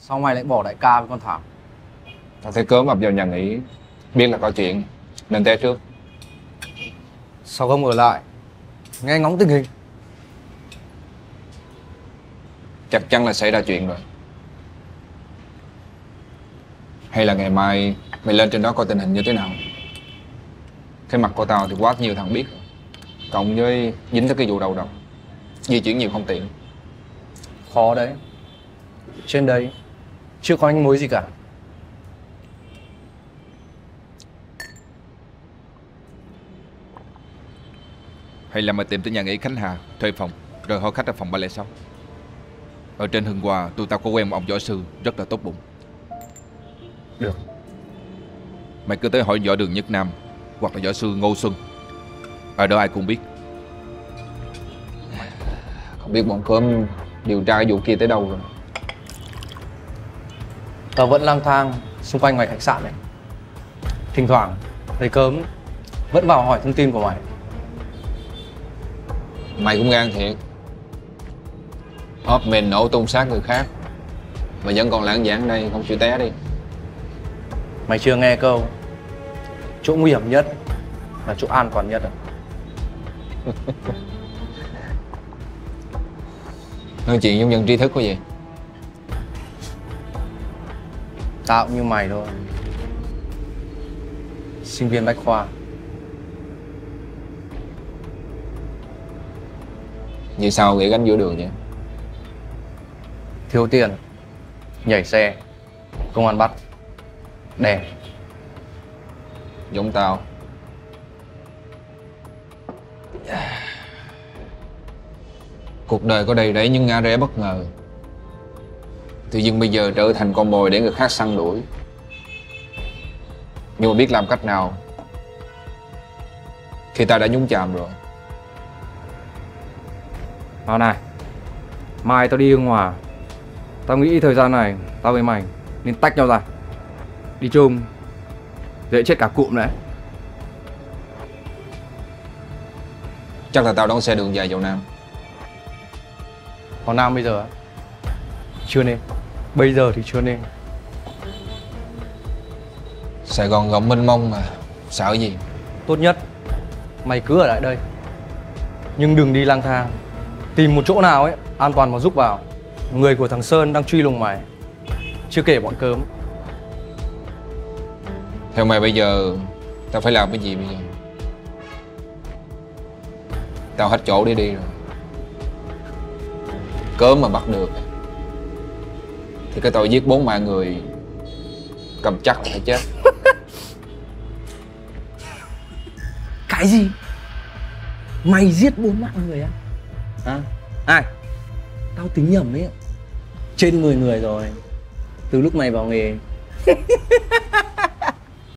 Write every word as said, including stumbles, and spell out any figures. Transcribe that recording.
Sao mày lại bỏ đại ca với con Thảo? Tao thấy Cớm ập vào nhà nghỉ, biết là có chuyện nên té trước. Sao không ở lại nghe ngóng tình hình? Chắc chắn là xảy ra chuyện rồi. Hay là ngày mai mày lên trên đó coi tình hình như thế nào. Cái mặt của tao thì quá nhiều thằng biết rồi. Cộng với dính tới cái vụ đầu độc, di chuyển nhiều không tiện. Khó đấy. Trên đấy chưa có manh mối gì cả. Hay là mày tìm tới nhà nghỉ Khánh Hà thuê phòng, rồi hỏi khách ở phòng ba không sáu. Ở trên Hưng Hòa tụi tao có quen một ông võ sư rất là tốt bụng. Được. Mày cứ tới hỏi võ Đường Nhất Nam hoặc là võ sư Ngô Xuân. Ở đó ai cũng biết. Không biết bọn Cớm điều tra cái vụ kia tới đâu rồi. Tao vẫn lang thang xung quanh ngoài khách sạn này. Thỉnh thoảng thấy Cớm vẫn vào hỏi thông tin của mày. Mày cũng gan thiệt. Hóp mình nổ tung sát người khác mà vẫn còn lãng giảng đây, không chịu té đi. Mày chưa nghe câu chỗ nguy hiểm nhất là chỗ an toàn nhất à? Nói chuyện giống dân trí thức quá vậy. Tao cũng như mày thôi. Sinh viên bách khoa. Vì sao nghĩ gánh giữa đường vậy? Thiếu tiền, nhảy xe, công an bắt, đè. Giống tao. Cuộc đời có đầy rẫy những ngã rẽ bất ngờ. Tự nhiên bây giờ trở thành con mồi để người khác săn đuổi. Nhưng mà biết làm cách nào khi ta đã nhúng chàm rồi. Vào này, mai tao đi Hưng Hòa. Tao nghĩ thời gian này tao với mày nên tách nhau ra. Đi chung dễ chết cả cụm đấy. Chắc là tao đón xe đường dài vào Nam. Còn Nam bây giờ á? Chưa nên. Bây giờ thì chưa nên. Sài Gòn rộng mênh mông mà, sợ gì. Tốt nhất mày cứ ở lại đây, nhưng đừng đi lang thang. Tìm một chỗ nào ấy an toàn mà rúc vào. Người của thằng Sơn đang truy lùng mày, chưa kể bọn Cớm. Theo mày bây giờ tao phải làm cái gì bây giờ? Tao hết chỗ để đi rồi. Cớm mà bắt được thì cái tội giết bốn mạng người cầm chắc là phải chết. Cái gì? Mày giết bốn mạng người á? Hả? Ai? Tao tính nhầm ấy. Trên mười người rồi từ lúc mày vào nghề.